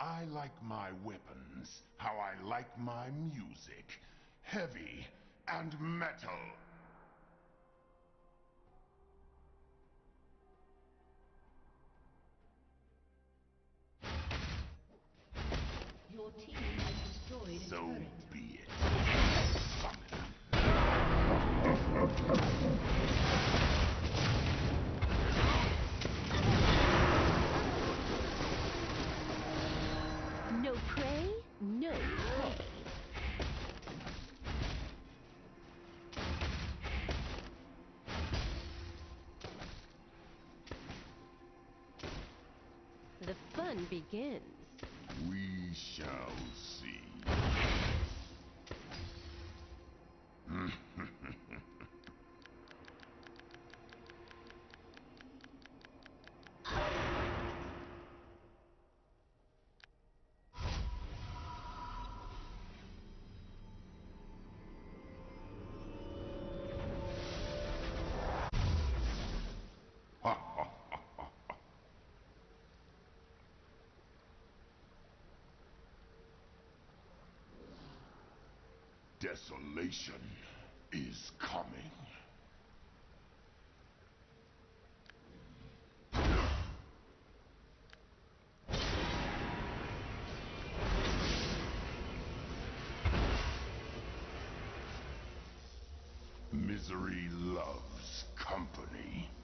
I like my weapons how I like my music. Heavy and metal. Your team has destroyed a So turret. be it. No prey, no pay. The fun begins. We shall see. Desolation is coming. Misery loves company.